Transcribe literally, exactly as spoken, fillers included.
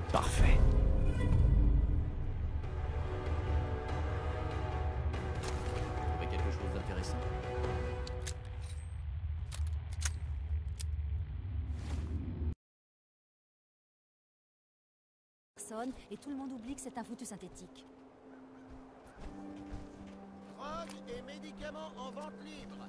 Parfait. Trouvé quelque chose d'intéressant? Personne, et tout le monde oublie que c'est un foutu synthétique. Drogue et médicaments en vente libre.